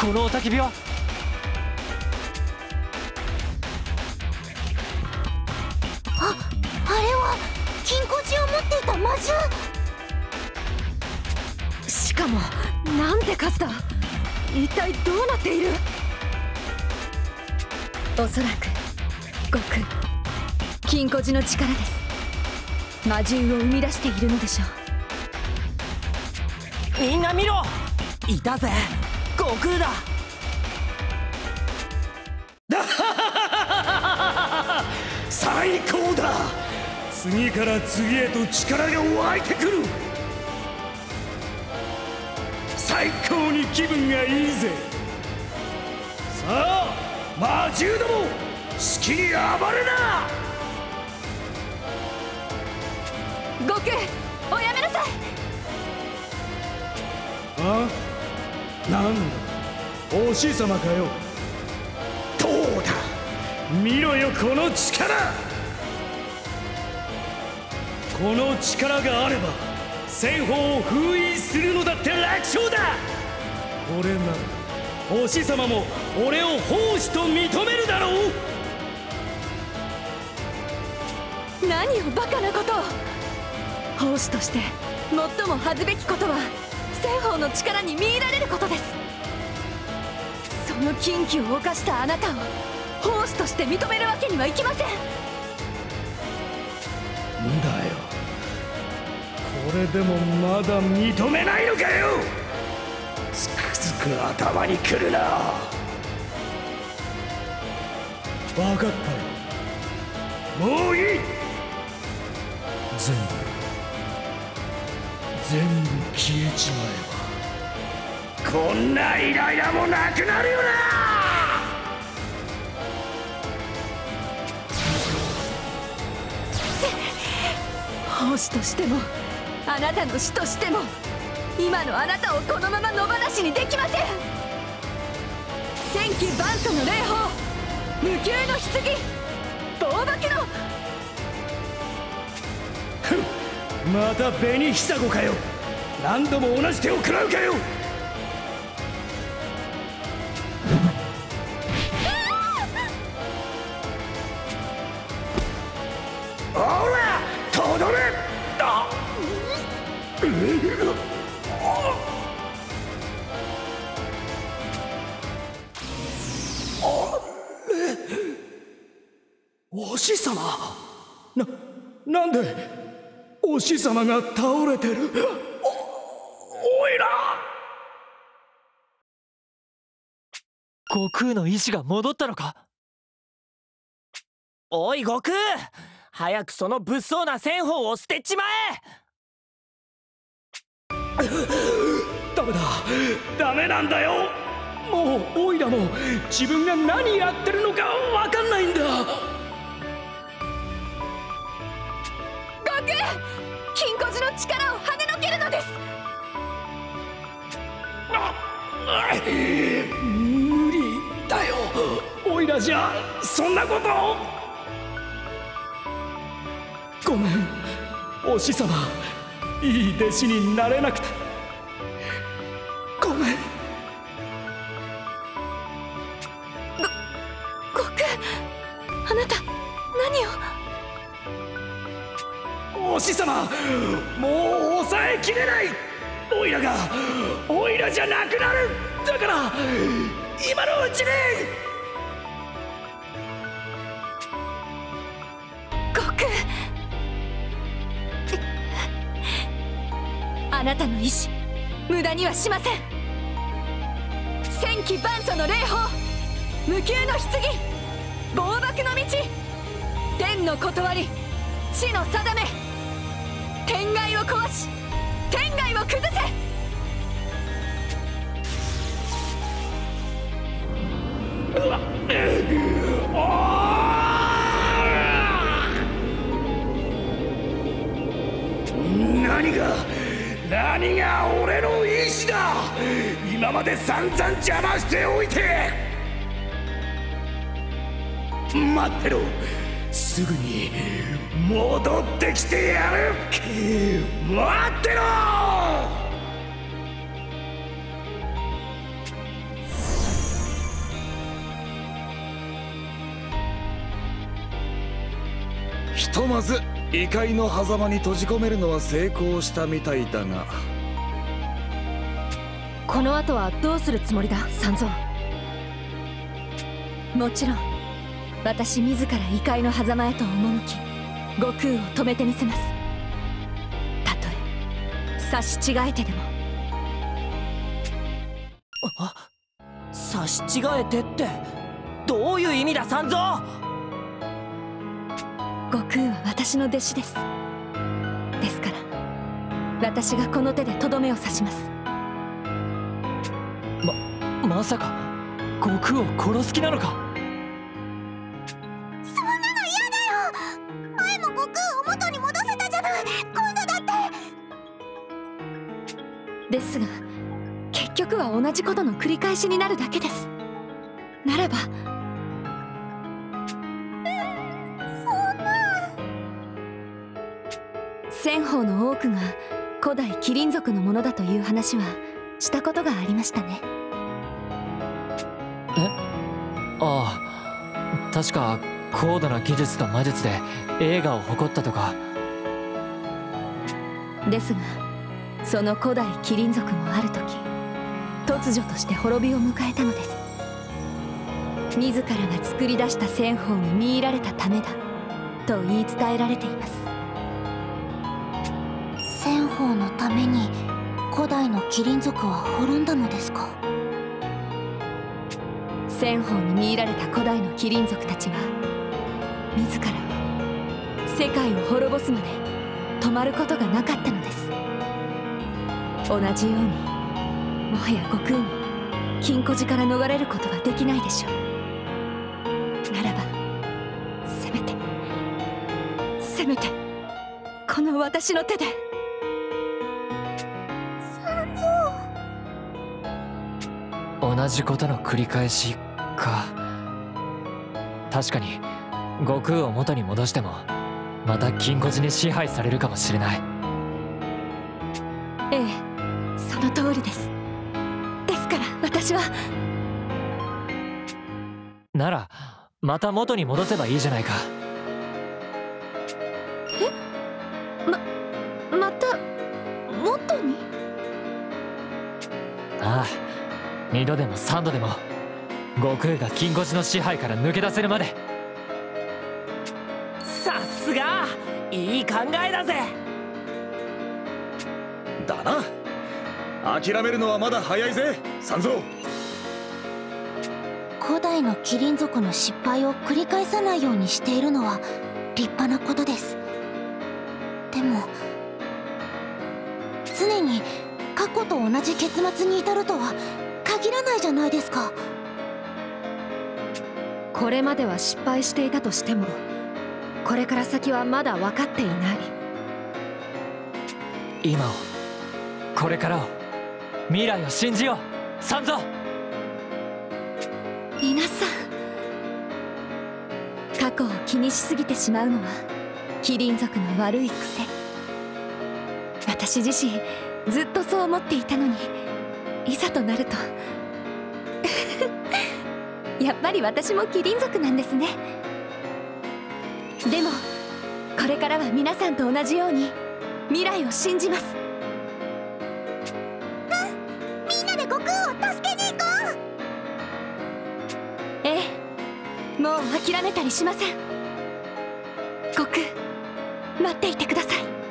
この雄たけびは。 あれは金庫寺を持っていた魔獣。 しかもなんて数だ。一体どうなっている。おそらく悟空、金庫寺の力です。魔獣を生み出しているのでしょう。 みんな見ろ、いたぜ、悟空だ。 最高だ。次から次へと力が湧いてくる。最高に気分がいいぜ。さあ魔獣ども、好きに暴れな。 悟空、おやめなさい。 あ、なんだ、お師様かよ。どうだ、見ろよこの力。この力があれば千宝を封印するのだって楽勝だ。これならお師様も俺を法師と認めるだろう。 何をバカなことを。法師として最も恥ずべきことは千宝の力に見入られることです。その禁忌を犯したあなたを法師として認めるわけにはいきません。 んだよ、これでもまだ認めないのかよ。つくづく頭にくるな。分かったよ、もういい。全部消えちまえばこんなイライラもなくなるよな。 法師としてもあなたの師としても今のあなたをこのまま野放しにできません。千機万祖の霊峰、無休の棺、暴漠の。 また紅ひさごかよ。何度も同じ手を食らうかよ。ほらとどめ。お師様、なんでお師様が倒れてる。おいら。 悟空の意志が戻ったのか。おい悟空、早くその物騒な千宝を捨てちまえ。 ダメなんだよ。もうおいらも自分が何やってるのか分かんないんだ。 悟空、金庫寺の力を跳ねのけるのです。 無理だよ、おいらじゃそんなこと。ごめんお師様、いい弟子になれなくてごめん。 悟空、あなた何を。 お師様、もう抑えきれない。オイラがオイラじゃなくなる。だから今のうちに。 悟空、あなたの意志無駄にはしません。千機万祖の霊峰、無休の棺、暴漠の道、天の断り、地の定め、天外を壊し天外を崩せ。 何が俺の意志だ。今まで散々邪魔しておいて。待ってろ、すぐに戻ってきてやる。待ってろ。 ひとまず異界の狭間に閉じ込めるのは成功したみたいだが、 この後はどうするつもりだ三蔵。もちろん私自ら異界の狭間へと赴き悟空を止めてみせます。たとえ差し違えてでも。 差し違えてってどういう意味だ三蔵。 悟空は私の弟子です。ですから私がこの手でとどめを刺します。 まさか悟空を殺す気なのか。 そんなの嫌だよ。前も悟空を元に戻せたじゃない。今度だって。 ですが結局は同じことの繰り返しになるだけです。ならば仙宝の多くが古代麒麟族のものだという話はしたことがありましたね。 ああ、確か高度な技術と魔術で栄華を誇ったとか。 ですがその古代麒麟族もある時突如として滅びを迎えたのです。自らが作り出した仙宝に見入られたためだと言い伝えられています。 仙宝のために古代の麒麟族は滅んだのですか。 仙宝に見入られた古代の麒麟族たちは自らを世界を滅ぼすまで止まることがなかったのです。同じようにもはや悟空も金庫寺から逃れることができないでしょう。ならばせめてこの私の手で。 同じことの繰り返しか。確かに悟空を元に戻してもまた金庫寺に支配されるかもしれない。 ええ、その通りです。ですから私は。 ならまた元に戻せばいいじゃないか。 また元に。 ああ、2度でも3度でも悟空が金庫寺の支配から抜け出せるまで。さすがいい考えだぜ。 だな。諦めるのはまだ早いぜ三蔵。 古代の麒麟族の失敗を繰り返さないようにしているのは立派なことです。でも常に過去と同じ結末に至るとは限らないじゃないですか。 これまでは失敗していたとしてもこれから先はまだ分かっていない。 今を、これからを、未来を信じよう三蔵。 皆さん、過去を気にしすぎてしまうのは麒麟族の悪い癖。私自身ずっとそう思っていたのに、いざとなるとやっぱり私も麒麟族なんですね。でもこれからは皆さんと同じように未来を信じます。 みんなで悟空を助けに行こう。 ええ、もう諦めたりしません。悟空、待っていてください。